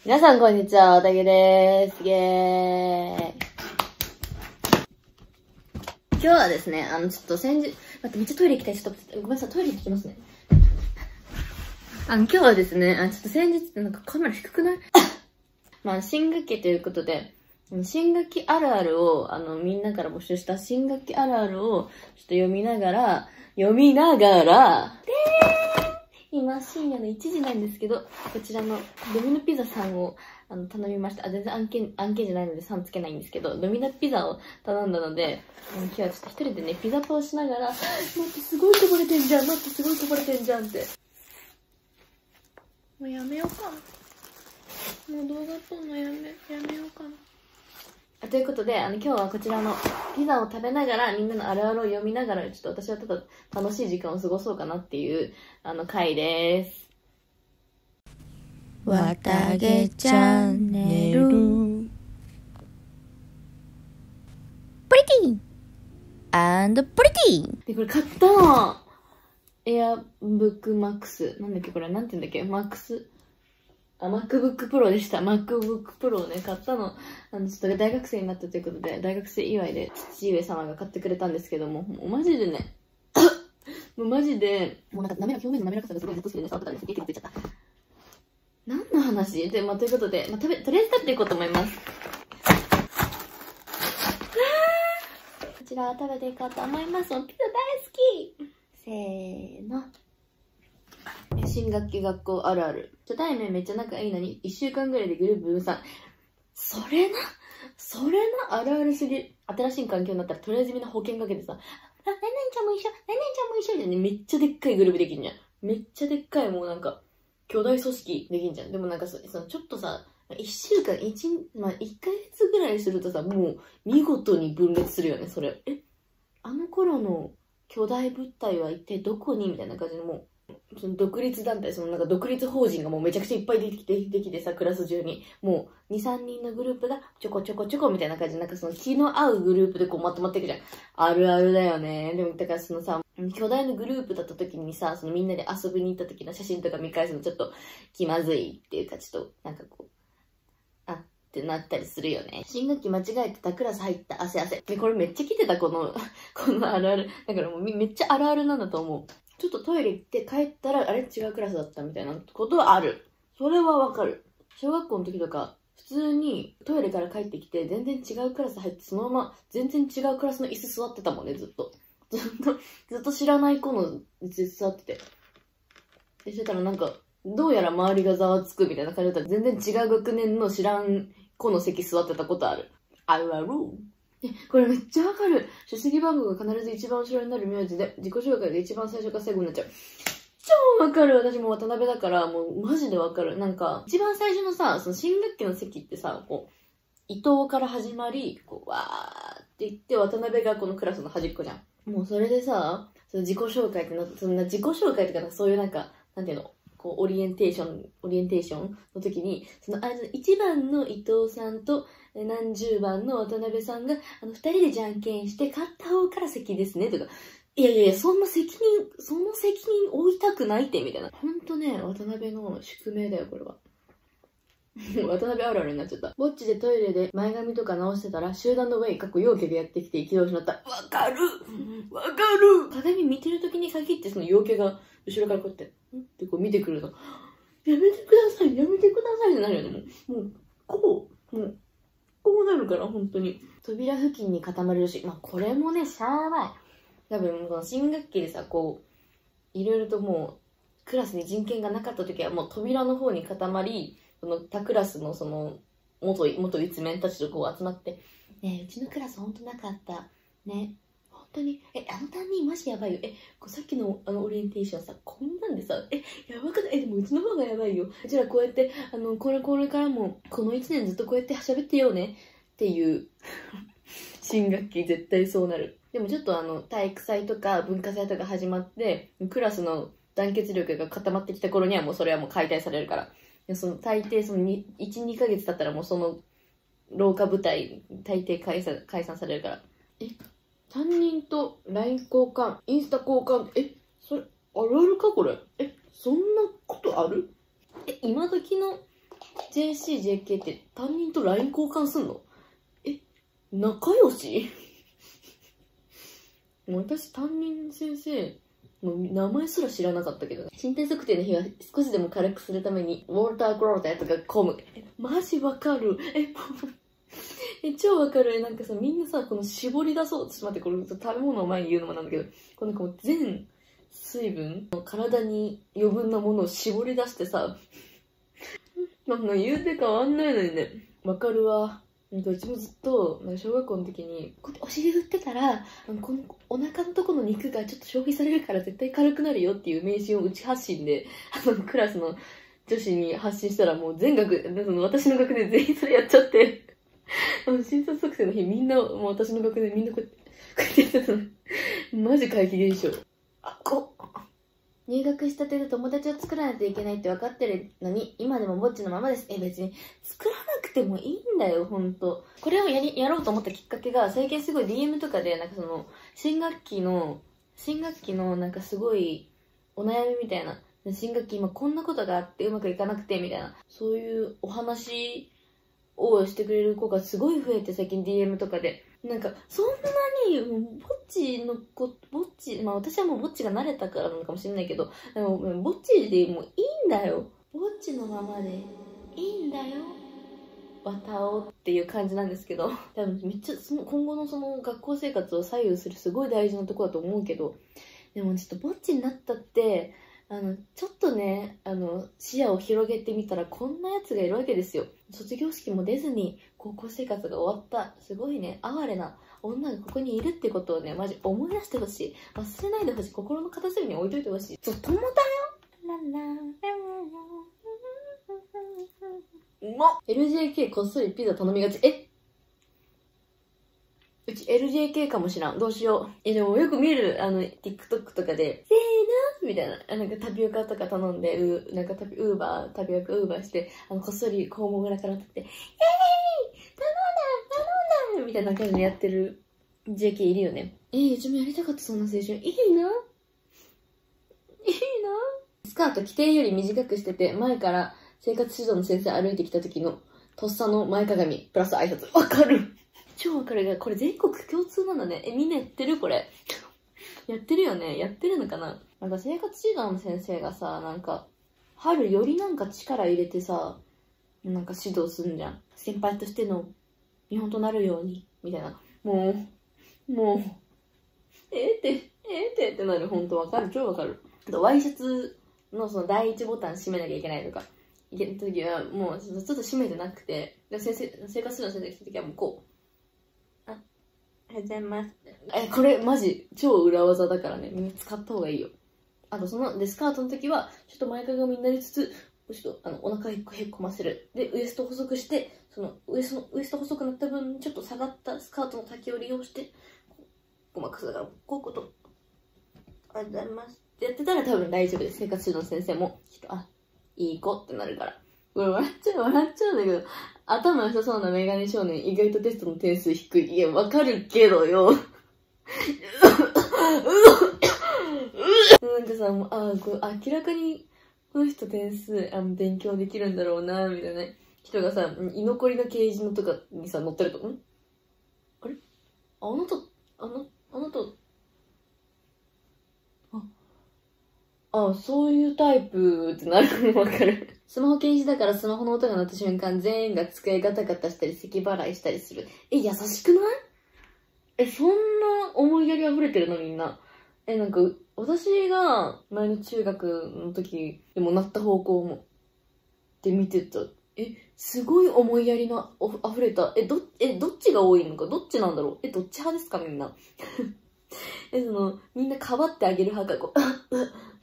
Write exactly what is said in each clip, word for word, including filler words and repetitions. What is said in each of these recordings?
皆さんこんにちは、おたけでーす。イェーイ。今日はですね、あの、ちょっと先日、待って、めっちゃトイレ行きたい。ちょっと、ごめんなさい、トイレ行きますね。あの、今日はですね、あちょっと先日、なんかカメラ低くないまあ、新学期ということで、新学期あるあるを、あの、みんなから募集した新学期あるあるを、ちょっと読みながら、読みながら、でー今深夜のいちじなんですけど、こちらのドミノピザさんをあの頼みました。あ、全然案件、案件じゃないのでさんつけないんですけど、ドミノピザを頼んだので、今日はちょっと一人でね、ピザパをしながら、待って、すごいこぼれてんじゃん、待って、すごいこぼれてんじゃんって。もうやめようかな。もう動画撮るのやめ、やめようかな。ということで、あの、今日はこちらのピザを食べながら、みんなのあるあるを読みながら、ちょっと私はただ楽しい時間を過ごそうかなっていう、あの、回です。 わたげチャンネルプリティー&プリティーで、これ買ったのエアブックマックス。なんだっけこれ、なんて言うんだっけマックス。あ、MacBook Pro でした。MacBook Pro をね、買ったの。あの、ちょっと大学生になったということで、大学生祝いで父上様が買ってくれたんですけども、もうマジでね、もうマジで、もうなんか滑らか、表面の滑らかさがすごいずっと好きでね、触ってたらすげえ結構ついちゃった。何の話で、まあ、ということで、まあ、食べ、とりあえず食べていこうと思います。こちらを食べていこうと思います。ピザ大好きせーの。新学期学校あるある。初対面めっちゃ仲いいのに、いっしゅうかんぐらいでグループ分散。それな、それな、あるあるすぎる。新しい環境になったら、とりあえずみんな保険かけてさ、あ、何々ちゃんも一緒、何々ちゃんも一緒でね、めっちゃでっかいグループできんじゃん。めっちゃでっかい、もうなんか、巨大組織できんじゃん。でもなんかそ、そのちょっとさ、いっしゅうかん、いち、まあ、いっかげつぐらいするとさ、もう見事に分裂するよね、それ。え、あの頃の巨大物体は一体どこにみたいな感じのもう、その独立団体、そのなんか独立法人がもうめちゃくちゃいっぱいできて、できてさ、クラス中に。もうに、さんにんのグループがちょこちょこちょこみたいな感じで、なんかその気の合うグループでこうまとまっていくじゃん。あるあるだよね。でも、だからそのさ、巨大なグループだった時にさ、そのみんなで遊びに行った時の写真とか見返すのちょっと気まずいっていうか、ちょっとなんかこう、あってなったりするよね。新学期間違えてたクラス入った汗汗。で、これめっちゃ来てた、この、このあるある。だからもうめっちゃあるあるなんだと思う。ちょっとトイレ行って帰ったら、あれ違うクラスだったみたいなことはある。それはわかる。小学校の時とか、普通にトイレから帰ってきて、全然違うクラス入って、そのまま全然違うクラスの椅子座ってたもんね、ずっと。ずっと、ずっと知らない子の椅子座ってて。で、してたらなんか、どうやら周りがざわつくみたいな感じだったら、全然違う学年の知らん子の席座ってたことある。あるある。え、これめっちゃわかる。出席番号が必ず一番後ろになる名字で、自己紹介で一番最初が最後になっちゃう。超わかる。私も渡辺だから、もうマジでわかる。なんか、一番最初のさ、その新学期の席ってさ、こう、伊藤から始まり、こう、わーって言って、渡辺がこのクラスの端っこじゃん。もうそれでさ、その自己紹介ってなって、そんな自己紹介とかそういうなんか、なんていうの、こう、オリエンテーション、オリエンテーションの時に、その、あれ、一番の伊藤さんと、何十番の渡辺さんが、あの、二人でじゃんけんして、勝った方から席ですね、とか。いやいやいや、そんな責任、その責任負いたくないって、みたいな。ほんとね、渡辺の宿命だよ、これは。渡辺あるあるになっちゃった。ぼっちでトイレで前髪とか直してたら、集団のウェイ、かっこ陽キャがやってきて息を失った。わかるわかる鏡見てる時に限ってその陽キャが後ろからこうやって、んってこう見てくると、やめてください、やめてくださいってなるよね。もう、もう、こう、もう、こうなるから、本当に。扉付近に固まるし、まあこれもね、しゃーない。多分、この新学期でさ、こう、いろいろともう、クラスに人権がなかった時はもう扉の方に固まり、その他クラスのその元元一面たちとこう集まって「ねえうちのクラスほんとなかったね本当にえあの担任マジやばいよえこうさっきのあのオリエンテーションさこんなんでさえやばくないえでもうちの方がやばいようちらこうやってあのこれこれからもこのいちねんずっとこうやって喋ってよね」っていう新学期絶対そうなる。でもちょっとあの体育祭とか文化祭とか始まってクラスの団結力が固まってきた頃にはもうそれはもう解体されるから。その大抵そのいち、にかげつ経ったらもうその廊下部隊大抵解散解散されるから。え、担任と ライン 交換、インスタ交換、え、それあるあるかこれ。え、そんなことある？え、今時のジェーシー、ジェーケー って担任と ライン 交換すんの？え、仲良し？私、担任先生の名前すら知らなかったけどね。身体測定の日は少しでも軽くするために、ウォルター・グローターとかコム。え、マジわかる。え、え、超わかる。なんかさ、みんなさ、この絞り出そう。ちょっと待って、これ食べ物を前に言うのもなんだけど、このなんかもう全水分、体に余分なものを絞り出してさ、なんか言うて変わんないのにね。わかるわ。なんかうちもずっと、なんか小学校の時に、こうやってお尻振ってたら、このお腹のとこの肉がちょっと消費されるから絶対軽くなるよっていう迷信をうち発信で、あの、クラスの女子に発信したらもう全学、その私の学年全員それやっちゃって、あの、診察測定の日みんな、もう私の学年みんなこうやって、こうやってやってたの。マジ怪奇現象。あ、こ入学したてで友達を作らないといけないって分かってるのに、今でもぼっちのままです。え、別に作らなくてもいいんだよ、ほんと。これをやり、やろうと思ったきっかけが、最近すごい ディーエム とかで、なんかその、新学期の、新学期のなんかすごい、お悩みみたいな、新学期今こんなことがあってうまくいかなくて、みたいな、そういうお話をしてくれる子がすごい増えて、最近 ディーエム とかで。なんか、そんなに、ぼっちの子、ぼっち、まあ私はもうぼっちが慣れたからなのかもしれないけど、でもぼっちでもういいんだよ。ぼっちのままでいいんだよ。わたおっていう感じなんですけど、多分めっちゃその今後のその学校生活を左右するすごい大事なところだと思うけど、でもちょっとぼっちになったって、あの、ちょっとね、あの、視野を広げてみたらこんなやつがいるわけですよ。卒業式も出ずに高校生活が終わった、すごいね、哀れな女がここにいるってことをね、マジ思い出してほしい。忘れないでほしい。心の片隅に置いといてほしい。ちょっともだよ。うまっ エルジェーケー こっそりピザ頼みがち。えうち エルジェーケー かもしらん。どうしよう。え、でもよく見る、あの、TikTok とかで、せーのみたいな。なんかタピオカとか頼んで、う、なんかタピ、ウーバー、タピオカウーバーして、あの、こっそり肛門裏から取って、えーい頼んだ頼んだみたいな感じでやってる ジェーケー いるよね。えー、うちもやりたかった、そんな青春。いいないいなスカート規定より短くしてて、前から生活指導の先生歩いてきた時の、とっさの前かがみ、プラス挨拶。わかる超わかる。これ全国共通なんだね。え、みんなやってるこれ。やってるよね。やってるのかな。なんか生活指導の先生がさ、なんか、春よりなんか力入れてさ、なんか指導すんじゃん。先輩としての見本となるように、みたいな。もう、もう、えーって、えーってってなる。ほんとわかる。超わかる。あと、ワイシャツのその第一ボタン閉めなきゃいけないとか、いけるときはもうちょっと閉めてなくて、で先生、生活指導の先生が来たときはもうこう、おはようございます。え、これマジ超裏技だからね。みんな使った方がいいよ。あとその、で、スカートの時は、ちょっと前かがみになりつつ、ちょっとあの、お腹へっこませる。で、ウエスト細くして、その、ウエスト、ウエスト細くなった分、ちょっと下がったスカートの丈を利用して、ごまかすだから、こういうこと。おはようございます。ってやってたら多分大丈夫です。生活指導の先生も、ちょっと、あ、いい子ってなるから。これ笑っちゃう、笑っちゃうんだけど、頭良さそうなメガネ少年、意外とテストの点数低い。いや、わかるけどよ。なんかさ、もう、あ、これ明らかに、この人点数、あ、勉強できるんだろうな、みたいな人がさ、居残りの掲示のとかにさ、載ってると、んあれあなた、あの、あなた、あ、あ、そういうタイプってなるのわかる。スマホ禁止だからスマホの音が鳴った瞬間、全員が机ガタガタしたり、咳払いしたりする。え、優しくない？え、そんな思いやり溢れてるのみんな。え、なんか、私が前の中学の時でもなった方向も、って見てた。え、すごい思いやりな、お溢れた。え、ど、え、どっちが多いのかどっちなんだろうえ、どっち派ですかみんな。え、その、みんなかばってあげる派か、こう、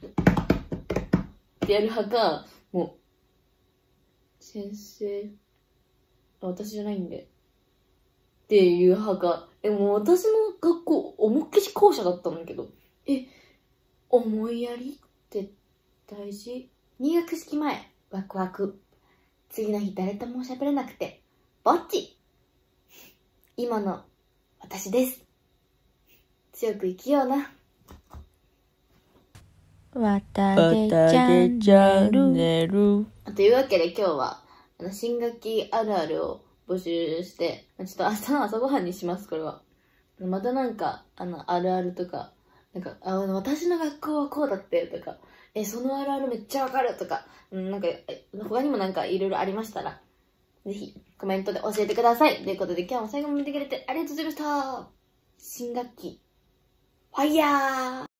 ってやる派か、もう、先生、私じゃないんで。っていう派か。え、もう私の学校、思いっきし校舎だったんだけど。え、思いやりって大事？入学式前、ワクワク。次の日誰とも喋れなくて、ぼっち。今の私です。強く生きような。 わたげチャンネル。 というわけで今日は、 あの、新学期あるあるを募集して、ちょっと明日の朝ごはんにします、これは。またなんか、あの、あるあるとか、なんか、あの、私の学校はこうだってとか、え、そのあるあるめっちゃわかるとか、うん、なんか、他にもなんかいろいろありましたら、ぜひコメントで教えてください。ということで今日も最後まで見てくれてありがとうございました。新学期、ファイヤー